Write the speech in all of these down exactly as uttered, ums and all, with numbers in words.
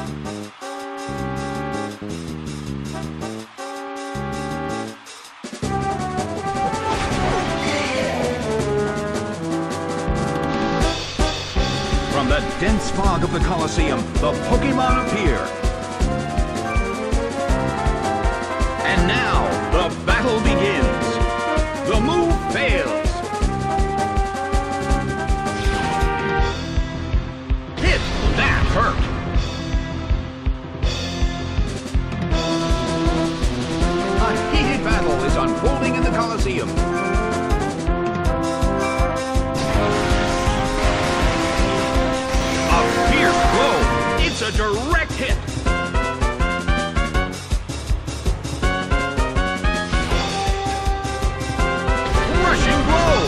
From the dense fog of the Colosseum, the Pokémon appear. And now, the battle begins. The move fails. Hit! That hurt! A heated battle is unfolding in the Colosseum. A fierce blow! It's a direct hit! Crushing blow!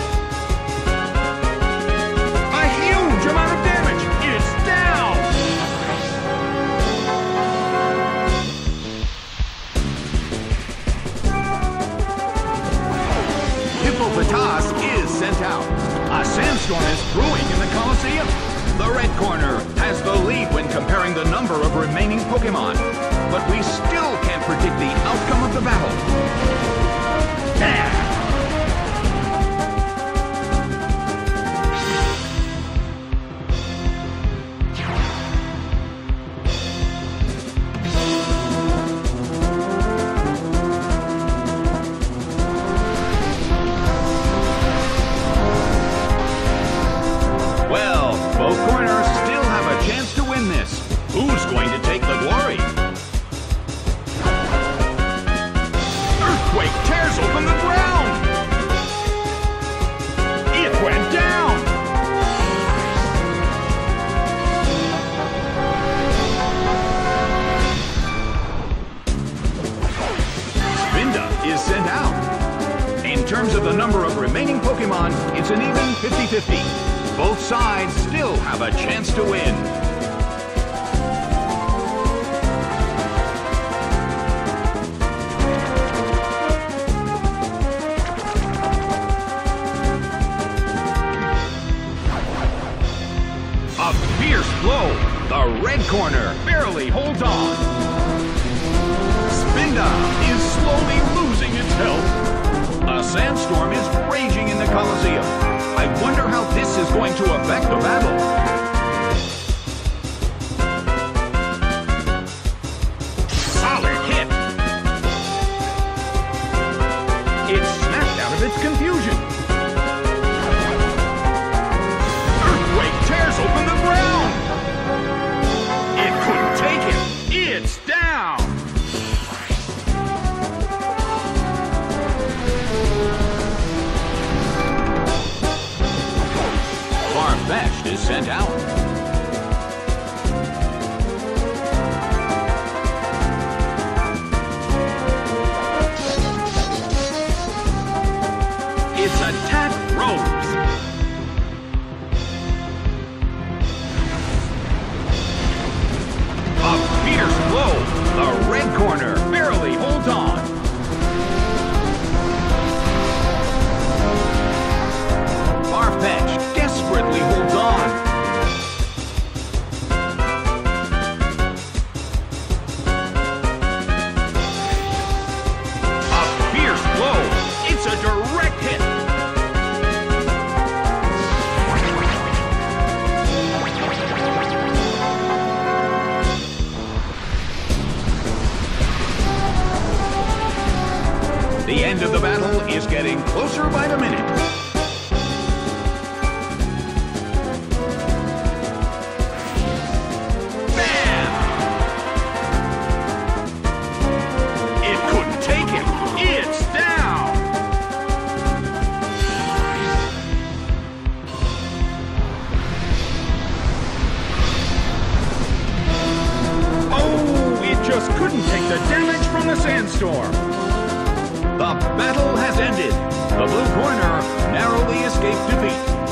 A huge amount of damage! It's down! Hippopotas is sent out. A sandstorm is brewing in the Colosseum. The red corner has the lead when comparing the number of remaining Pokémon. But we still can't predict the outcome of the battle. Ah! Both corners still have a chance to win this. Who's going to take the glory? Earthquake tears open the ground! It went down! Spinda is sent out. In terms of the number of remaining Pokémon, it's an even fifty fifty. Both sides still have a chance to win. A fierce blow. The red corner barely holds on. Spinda is slowly losing its health. A sandstorm is raging in the Colosseum. I wonder how this is going to affect the battle. Solid hit! It snapped out of its confusion. Earthquake tears open the ground! It couldn't take it! It's down! Farfetch'd is sent out. Its attack rose. A fierce blow. The red corner barely holds on. Farfetch'd desperately holds on. A fierce blow. It's a direct hit. The end of the battle is getting closer by the minute. Couldn't take the damage from the sandstorm. The battle has ended. The blue corner narrowly escaped defeat.